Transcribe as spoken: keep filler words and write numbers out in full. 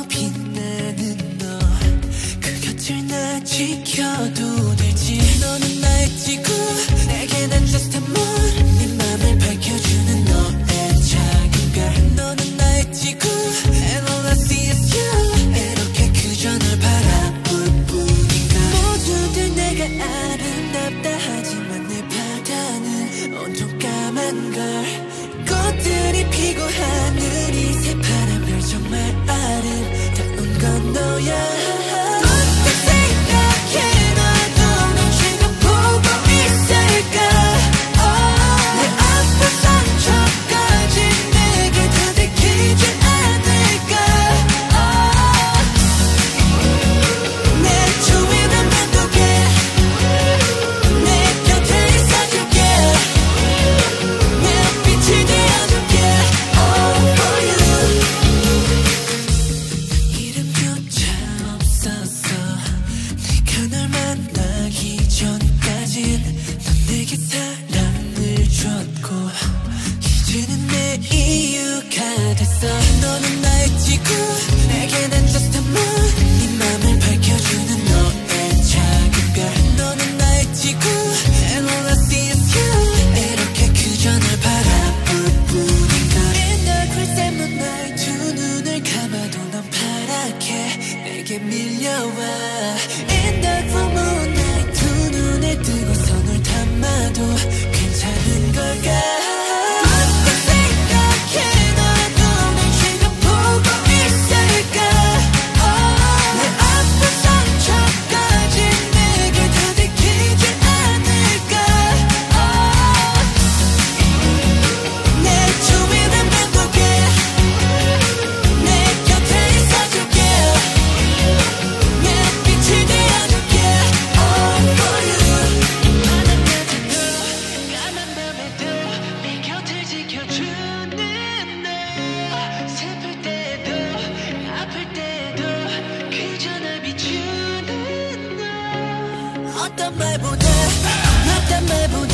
빛나는 너 그 곁을 나 지켜도 되지. 너는 나의 지구, 내게 난 just a moon. 네 맘을 밝혀주는 너의 작은 별. 너는 나의 지구 and all I see is you. 이렇게 그저 널 바라볼 뿐인가. 모두들 내가 아름답다 하지만 내 바다는 온통 까만 걸. 꽃들이 피고 하늘이 새파란 별 정말 아름다운 건 너야. 이제는 내 이유가 됐어. 너는 나의 지구, 내게 난 just a moon. 네 맘을 밝혀주는 너의 작은 별. 너는 나의 지구 and all I see is you. 이렇게 그저 널 바라볼 뿐인가. In the crystal moonlight 두 눈을 감아도 넌 파랗게 내게 밀려와. In the full moonlight 두 눈을 뜨고서 널 담아도 괜찮은 걸까. 어떤 말보다 어떤 말보다